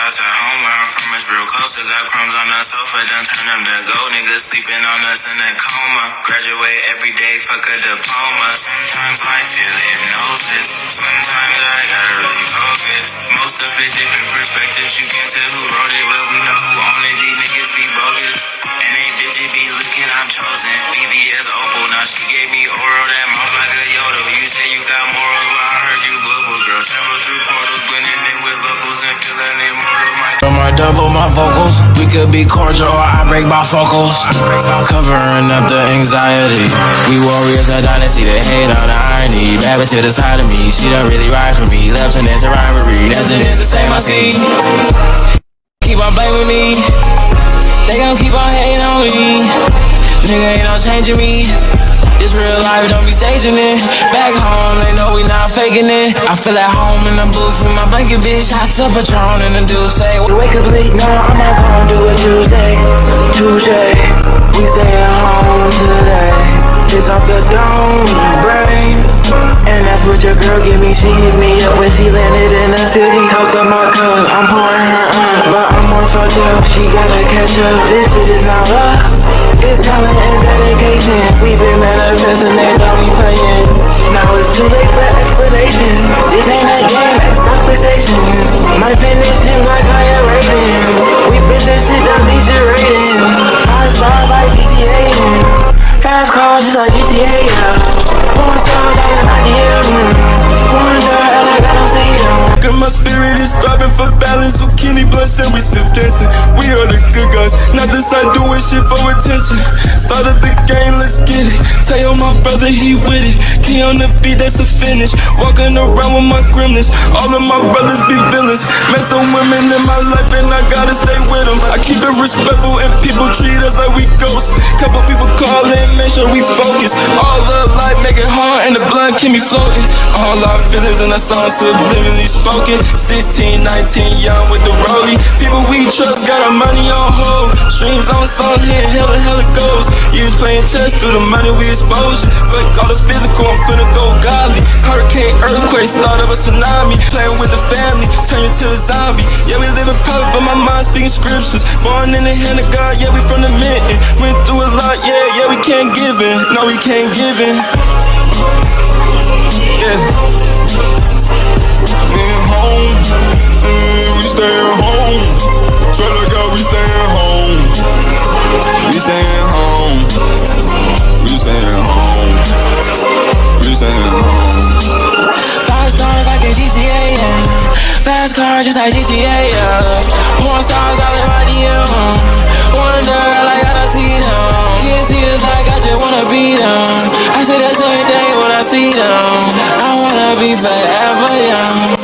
out to home where I'm from, it's real close. I got crumbs on the sofa, done turn them to gold. Niggas sleeping on us in a coma. Graduate every day, fuck a diploma. Sometimes I feel hypnosis, sometimes I gotta really focus. Most of it different perspectives, you can't tell who wrote it, but we know who own it. These niggas be bogus, and they bitches be looking, I'm chosen. BBS Opal, now she gave me oral, that mouth like a Yodo. You say you got morals, but I heard you bubble, girl. Travel through portals, blending in with bubbles and feeling immortal. I double my vocals, we could be cordial or I break bifocals. Covering up the anxiety. We warriors of dynasty, they hate on the irony. Back to the side of me, she don't really ride for me. Left and into rivalry, nothing is the same I see. Keep on blaming me, they gon' keep on hating on me. Nigga ain't no changing me. This real life, don't be staging it. Back home, they know we not faking it. I feel at home in the booth with my blanket, bitch. Shots of Patron and the dude say, wake up late, no, I'm not gonna do what you say. Touche, we stay at home today. It's off the dome, brain. And that's what your girl give me. She hit me up when she landed in the city. Toast up my cup, I'm pouring her up, but I'm more fucked up. She gotta catch up. This shit is not luck, it's talent and dedication. We've been manifesting, they know we playing. Now it's too late for explanation. This ain't a game, Xbox PlayStation. Might finish him like I am rating. We been this shit, don't need your rating. 5 stars like GTA. Fast cars just like GTA, yeah. Porn stars like an idea. Porn girl like I don't see them. My spirit is starving for balance. Zucchini blunts and we still dancing. We are the good guys, not the side doing shit for attention. Started the game, let's get it. Tell my brother he with it. Key on the beat, that's a finish. Walking around with my gremlins. All of my brothers be villains. Met some women in my life and I gotta stay with them. I keep it respectful and people treat us like we ghosts. Couple people call in, make sure we focus. All love life, make it hard and the blood keep me floating. All our feelings in the song subliminally spoken. 16, 19, young with the rollie. People we trust got our money on hold. Streams on song here, hella goes. You was playing chess through the money we exposure. Fuck all this physical, I'm finna go godly. Hurricane, earthquake, start of a tsunami. Playing with the family, turn you to a zombie. Yeah, we live in public, but my mind speaking scriptures. Born in the hand of God, yeah, we from the mitten. Went through a lot, yeah, we can't give in. No, we can't give in. Yeah. We staying home. Swear to God, we staying home. We staying home. We staying home. We staying home. 5 stars like a GTA, yeah. Fast car just like GTA, yeah. Porn stars all in my DM. Wonder like I don't see them. Can't see us like I just wanna be them. I say the same thing when I see them. I wanna be forever young.